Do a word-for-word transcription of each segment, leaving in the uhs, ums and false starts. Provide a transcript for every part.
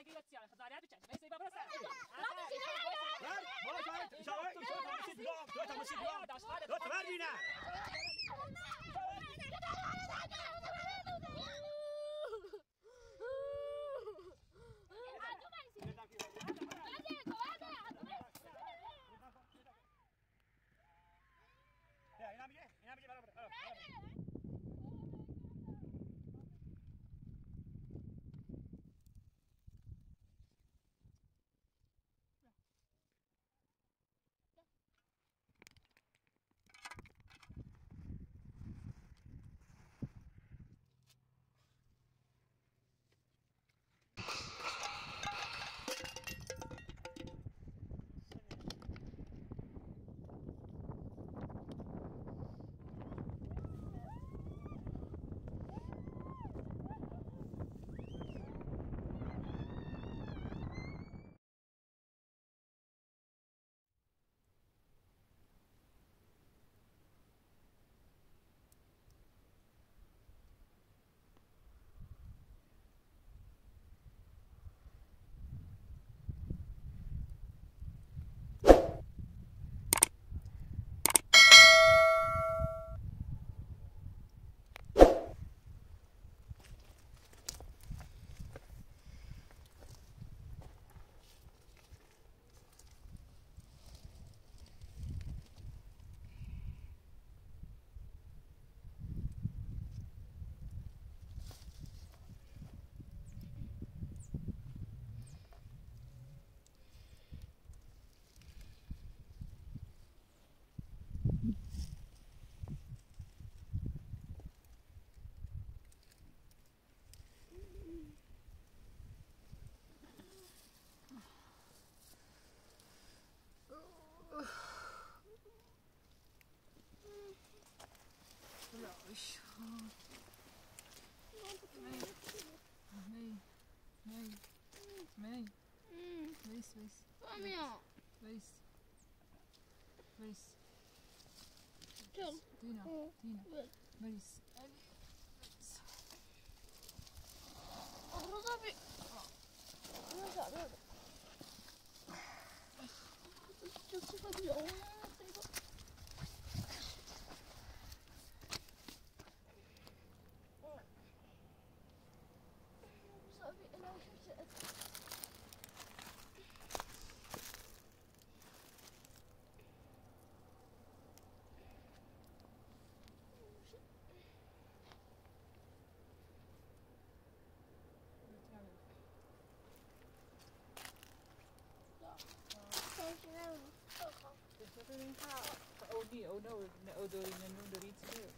direzione, fazariato c'è, mi sei proprio sempre. Nee, nee, nee. Wees, wees. Wees. Wees. Dina, Dina. Wees. Wat heb je? Wat is dat? Dat is wat je om. Oh die, oh no, oh door in een door iets meer.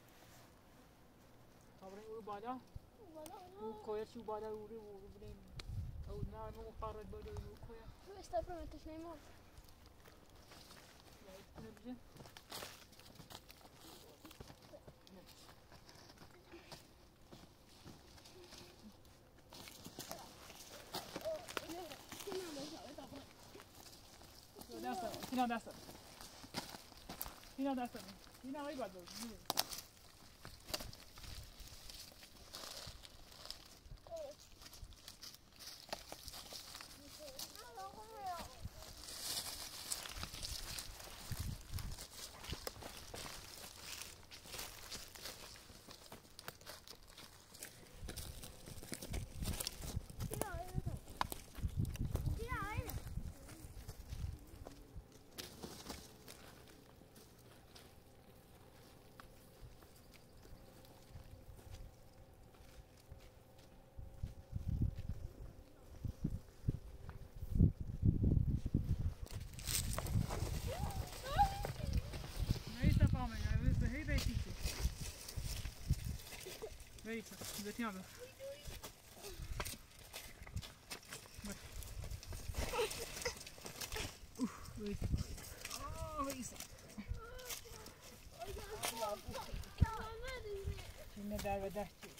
Kabring uru bada. Uru koya chu bada uru uru bring. Oh na no parat bada uru koya. Hoe is dat met de sneeuwman? Ja, ik kan het zien. Fino adesso. Fino adesso. Fino a riguardo. Weet je, dat niet hebben. Oeh, weet je. Oh, weet je. Şimdi daar dacht je.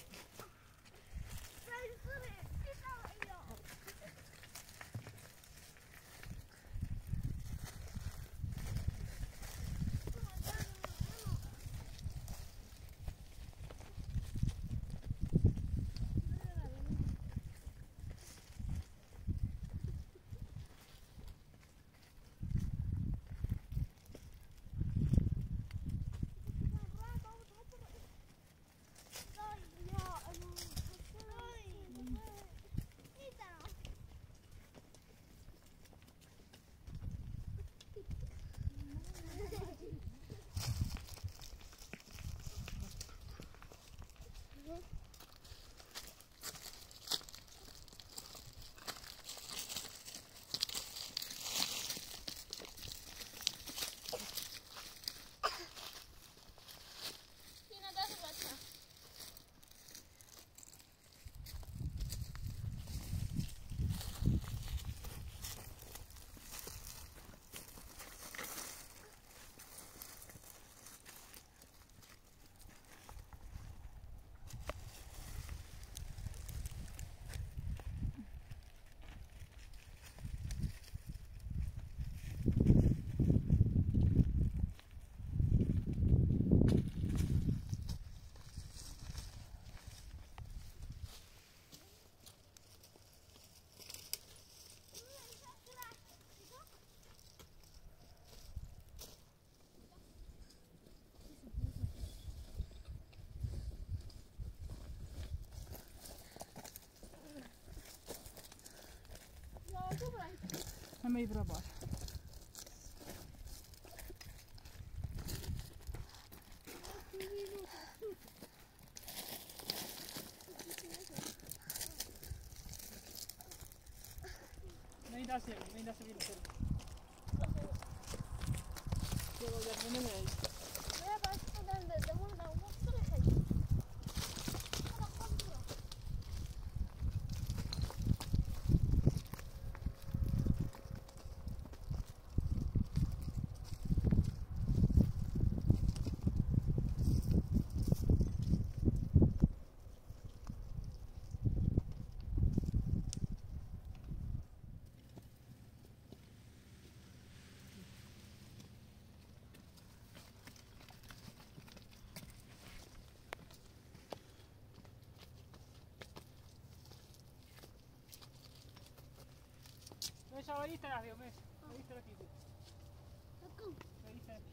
Hem even naar bas. Nee, dat is niet. Nee, dat is niet. Ja, dat is niet mee. Ja, maar dan de de moet nou wat terug. Wees al iets terug, joh, mis. Iets terug hier. Dat komt. Iets terug.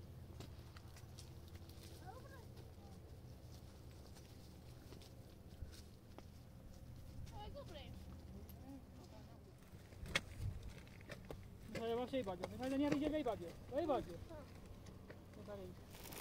Saya bawa saya baju. Saya ni hari je gay baju. Gay baju. Kita ni.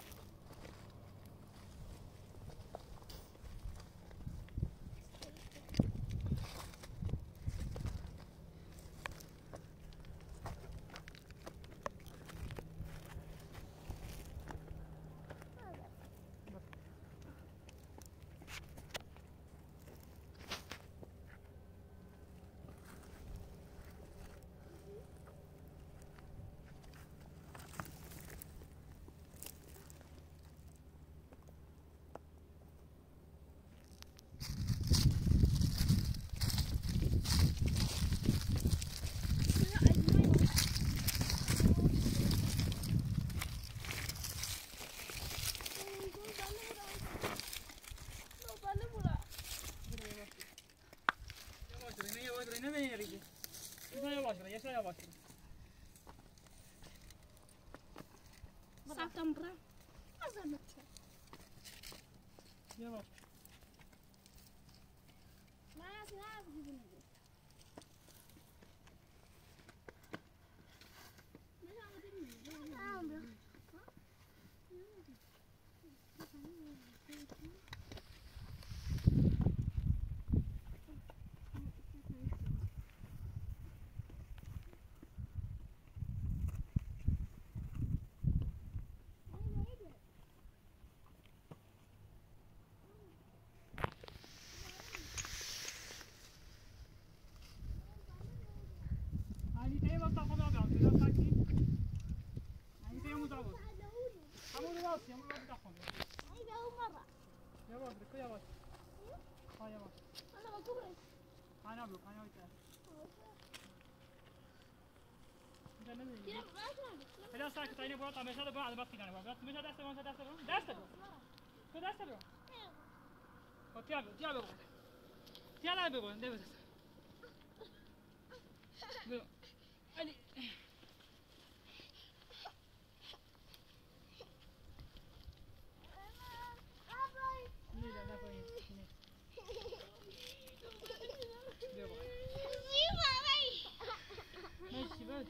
September. Masa macam? Ya, Mas. Mas, lah begini. Mana ada ni? Ada. Hela sagt att jag bara men så hade bara varit innan va. Men så där så där så där så. Så där så. Och jag jag vill. Jag vill gå. Det vill. Nu. Ali. Ni där där på in. Det var. Nej, det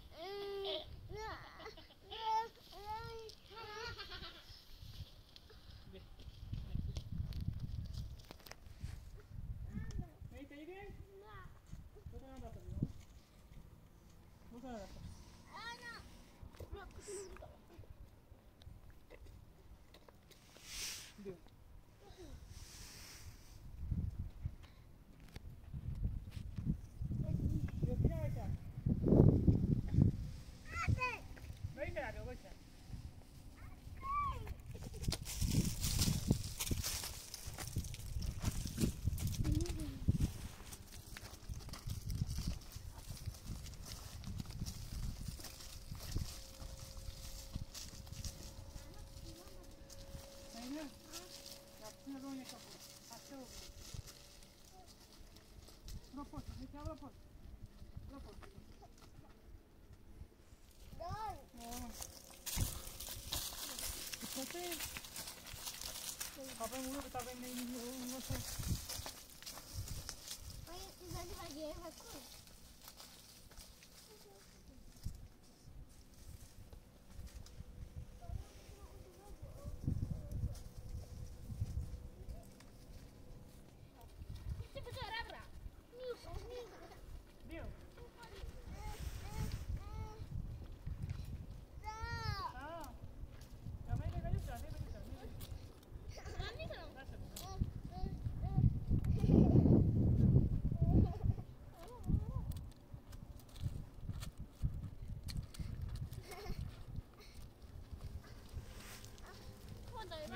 Apa yang mulu kita pengen ini mulu masa. Ay, izali lagi ya aku.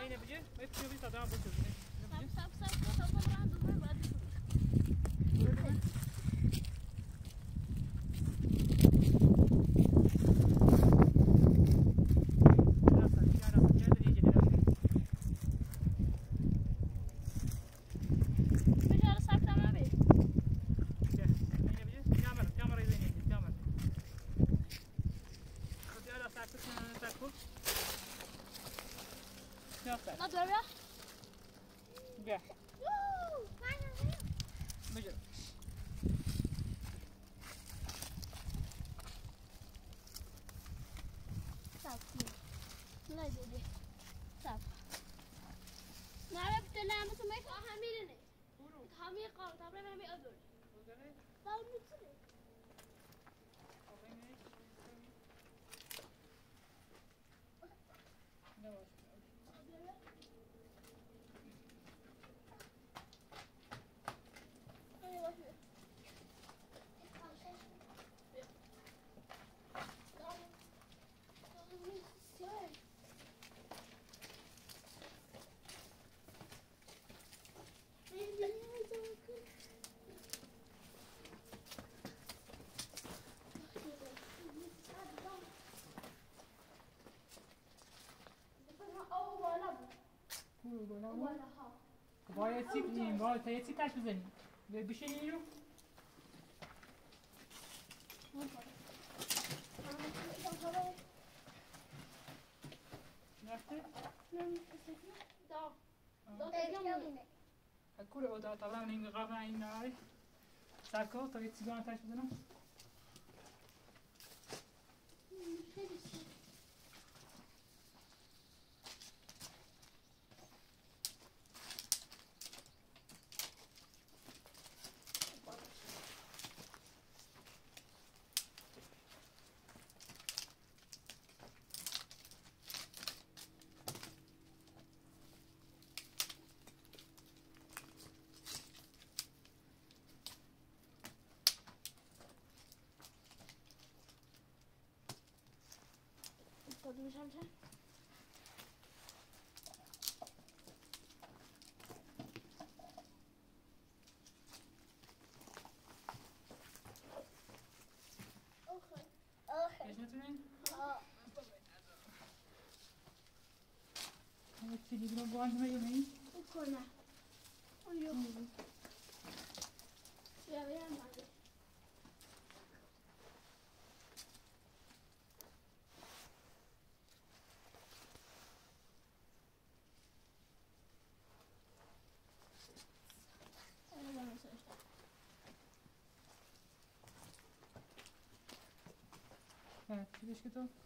اینه بگه باید پیوی تا دام بشه اینه سب سب سب سب سب راه دو بعد Not there, yeah? Yeah. Woo! Finally! Measure. Stop. لا دي stop. نعرف تنام بس ما يخاف حميرني. حمير قال طبعا ما مي أدور. طال متصل. باید سی این باید تا یه سی تش بزنیم بشینی رو نفته؟ دا اکوره او دا طبعا این قبل این نهاری سرکو تا یه سیگان تش بزنم Tadı mı şamşa? Okay. Okay. Is نتونین؟ آه. یک تلگرام با آنجا میگیم؟ کنه. آیو. یا بیان مالی. Evet, bir şey daha.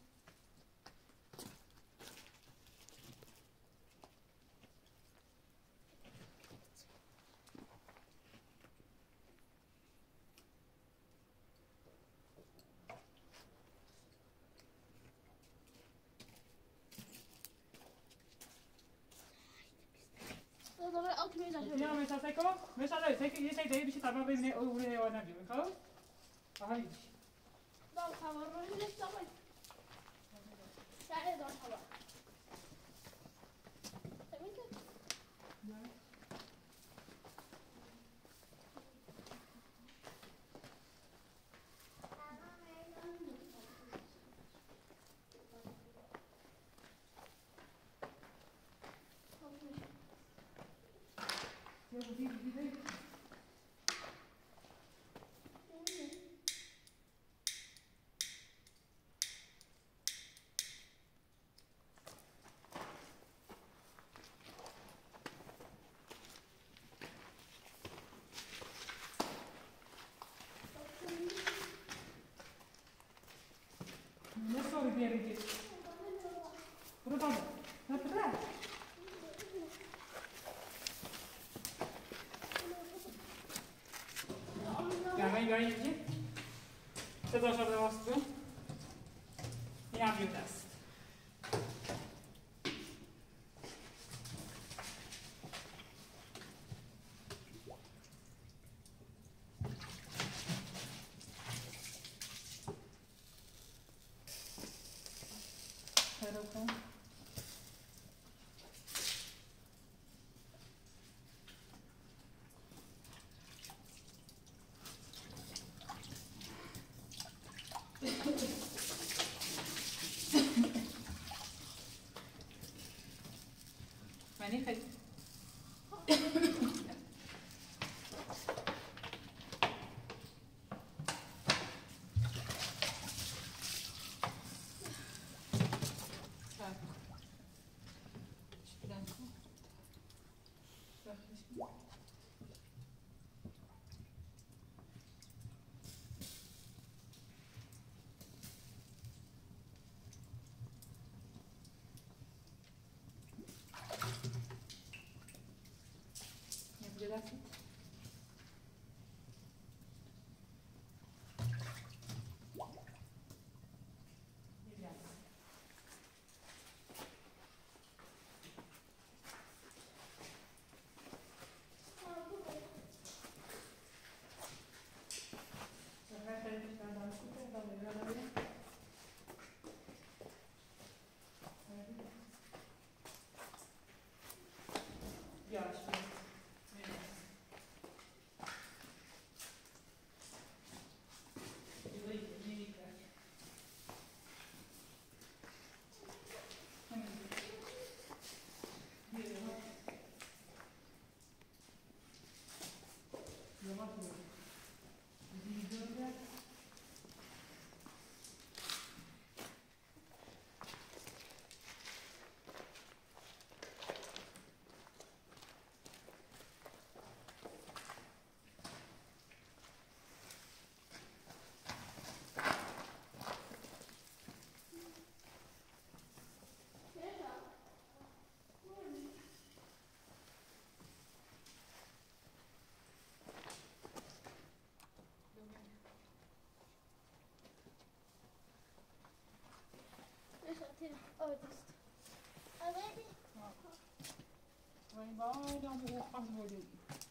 دوباره آت میذاره. یا مثلا سکو، مثلا سکو یه سری دیگه طبعا ببینه او اون ایوان نمیشه، خب؟ آهای. دار خبر رو نیست آقای. شاید دار خبر. تمام که؟ نه. Yo, di di di. Nasıl bir yere git? Burada mı? Ne burada? Ja, ben je eentje. Zet ons op de was doen. Ja, doe dat. Verder ook. یعنی خیلی وای dan moet ik afworden.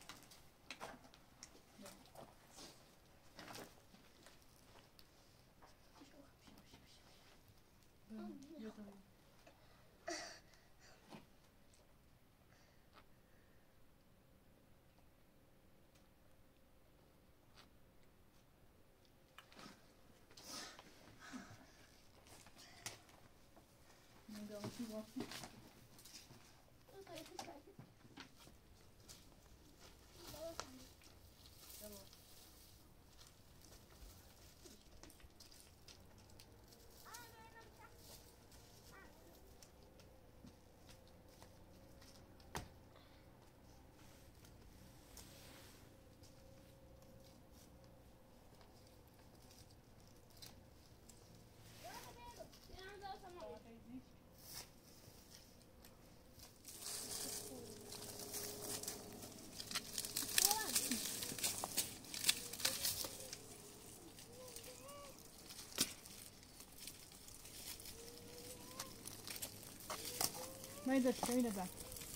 ما يدرس شوي نبات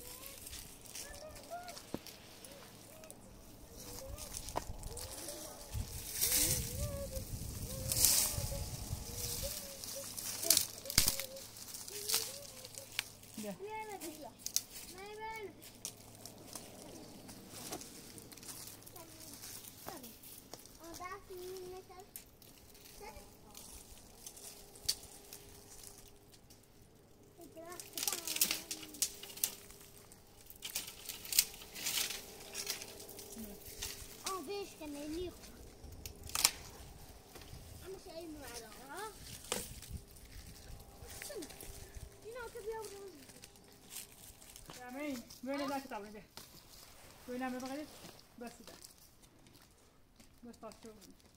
ببینید دست تابونه ده ببینم ببینید بس ده بس پاس شو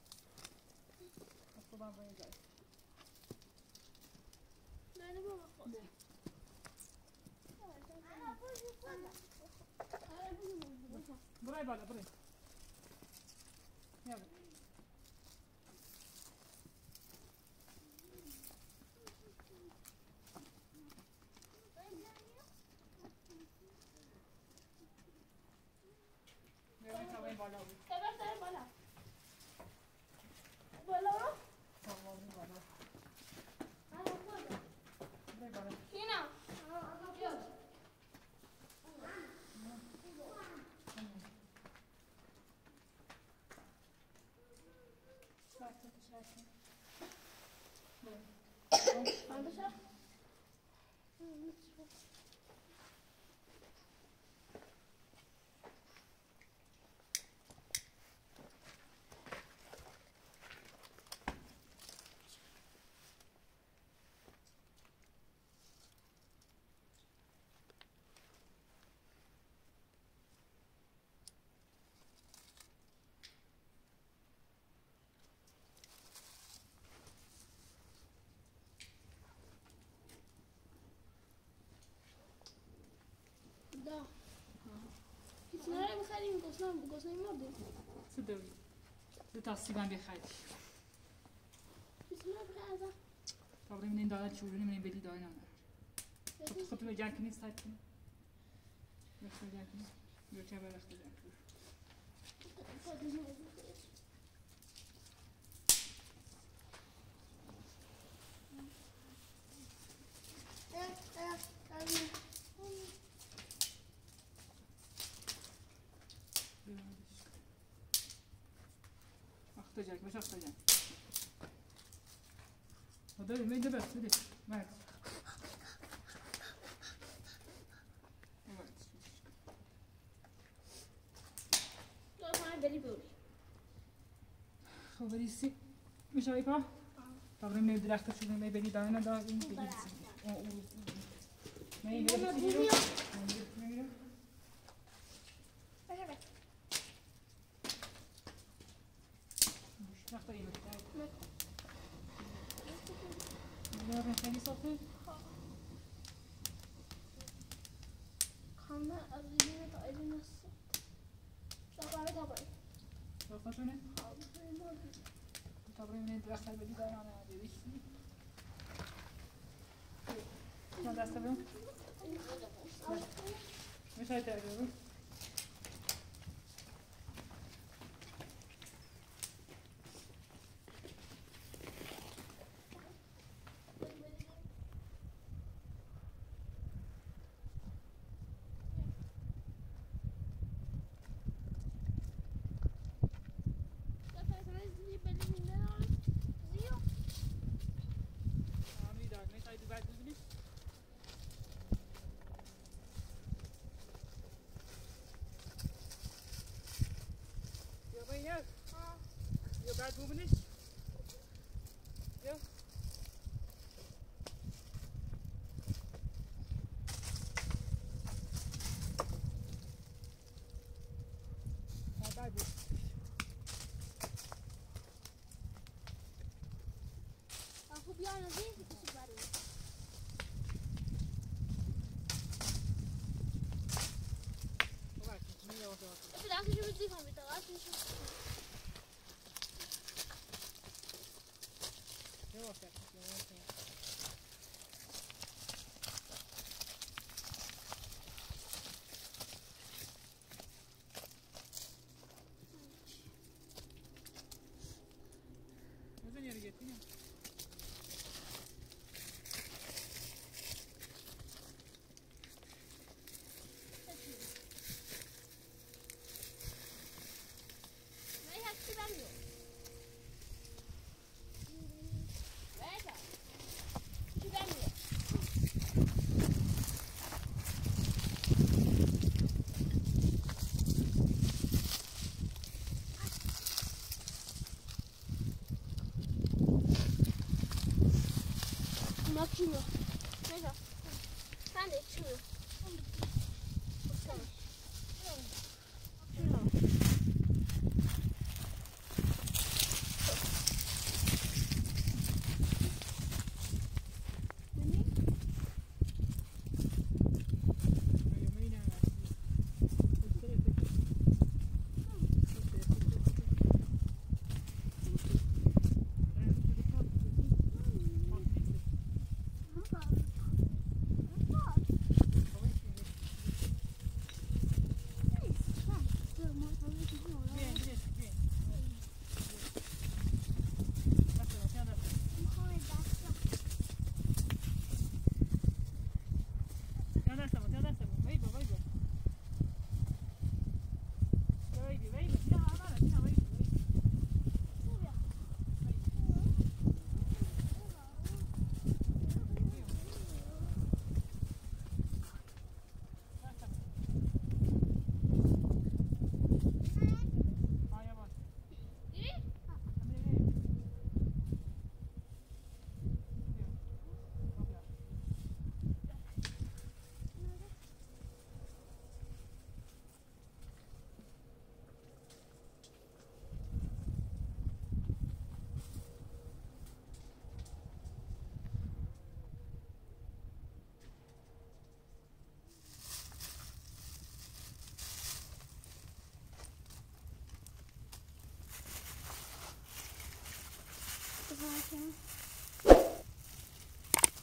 بس بابا باید جای نه بابا خود برای بالا برای یا بالا خبر داره بالا بالا بالا بالا کینا ده كتير بخليهم قصنا قصنا مرضي صدقني ده تصيبان بخير كتير بخير طبعا منين دارت شوروني منين بدي دارنا خط خط مجال كني سايت كني بس مجال كني يرجع بلا اختلاف اختجاك مش اختجاك هذا ما يدبر سيدي مات خبری سی میشه ایپا طبعا می درخت شده می بری دارن دا این بگید می میره میره میره درخت این میره میره خیلی صافه خانه از این تا این است شاید طبعا صافه طبعا من درخت بدی دارن انا دیدی ما دست برم میشه تغییر Guys moving this? Yeah. Oh, bad boy. Aku biar nanti kita baru. Alright, me also. Tapi dah aku cuma di komputer, aku cuma. Yo, okay. Nasıl yere gittin ya? Ne yaptı ben yok. Makine. Neyse. Sen de çıkıyor. Baksana. Şuna.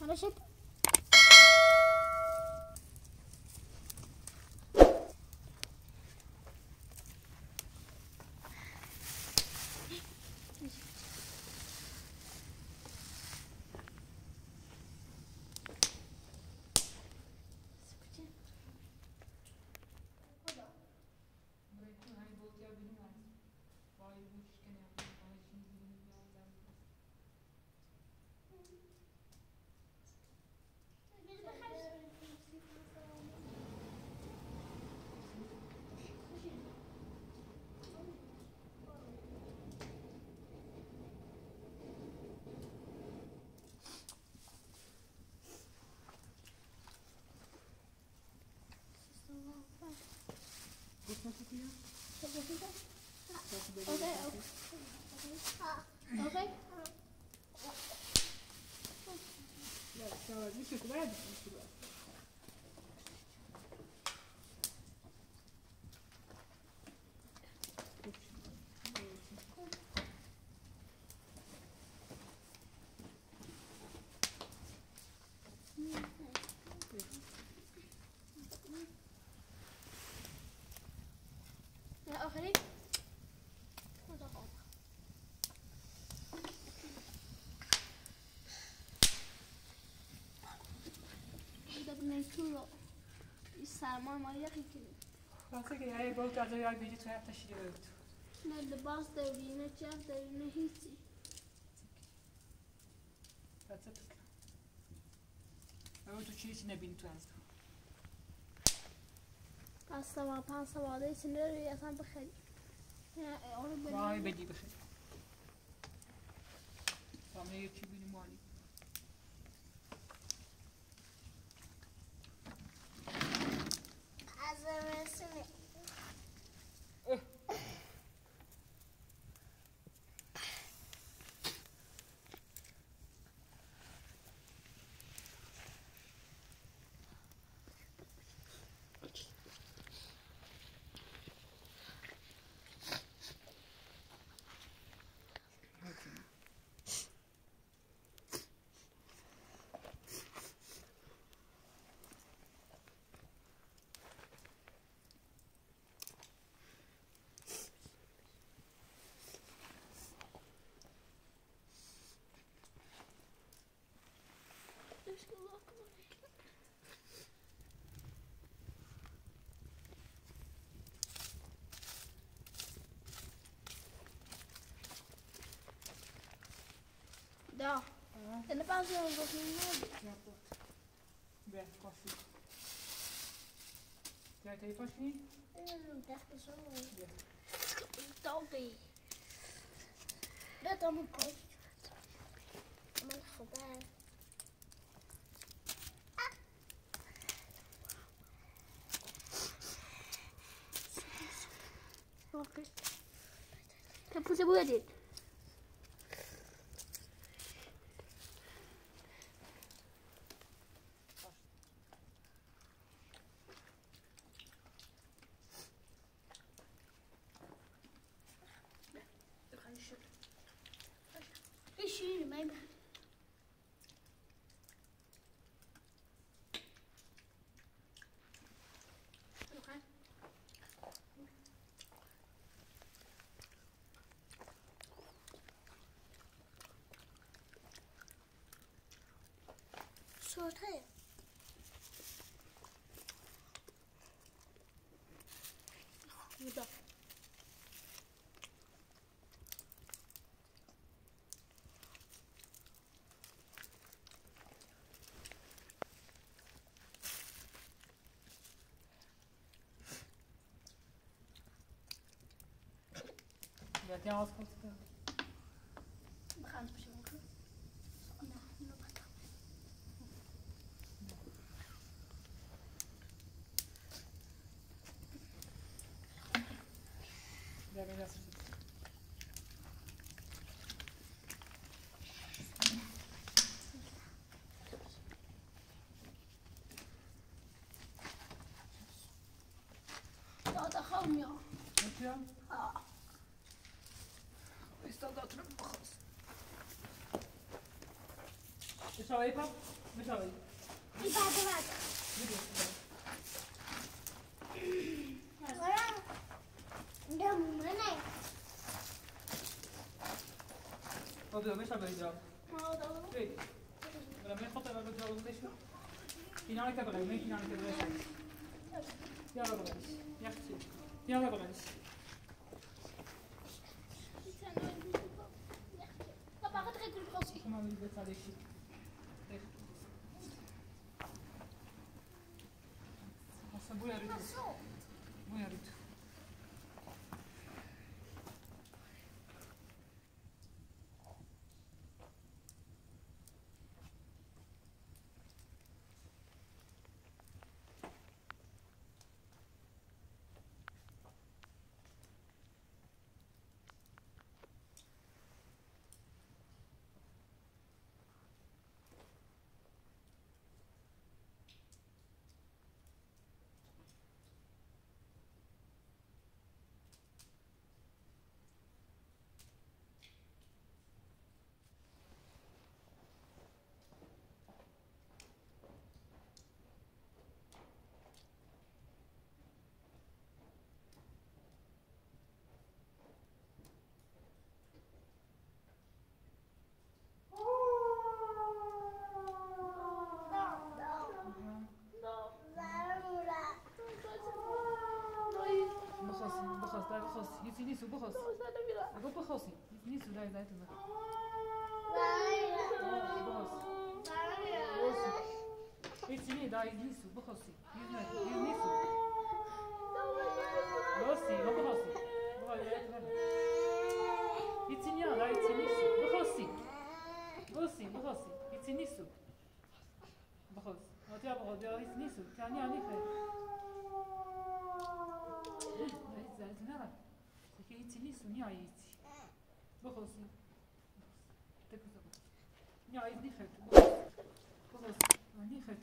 أنا شد Okay, okay. Okay. Ja, zo, nu zit erbij. Ja, آخری تو سرما ما یخی کنیم واسه که یه بود از یاد بیجی تو هفته شیری بود نه لباس داری نه جف داری نه هیچی واسه تو اما تو چیزی نبینی تو از پس سوال پنج سواله چی نداری اصلا بخری وای بدی بخیر سامنه یه چی بینی مالی از رسونه Da. Eller bara så jag går till mig. Beh, così. Ti hai dei fascini? Mm, det är så. Beh. Doggy. Det tar man på. Man får där. Okej. Kan pussa buat dit. Issue, maybe. Okay. Så tre. Vänta. Vedi ascolta. Begaan te bezoeken. Nou, nog wat. Deve essere. Ja, dat gewoon ja. Weet je? Ja. Is dat dat terug? Is dat even? بشوي في بعد بعد فيديو ده مني هذا مش هبي يجاوب هذا ايه لما يخطط ما بتجاوب ليش كنا على كبر ما كنا على كبر يا رب يا اختي يا رب بابا قد غير كل قصي ما بيبت عليك شيء اصلا بويا ريتو بويا ريتو يتنيسو بخص أقول بخصي يتنيسو داي داي تبغى بخص يتني داي يتنيسو بخصي يتنيسو بخصي ما بخصي يتني داي يتنيسو بخصي بخصي بخصي يتنيسو بخص ما تيا بخص يا يتنيسو كاني يعني خير زين زين يتنيسو نيايتي بخصي تكذب نيايتني خير بخص بخص ني خير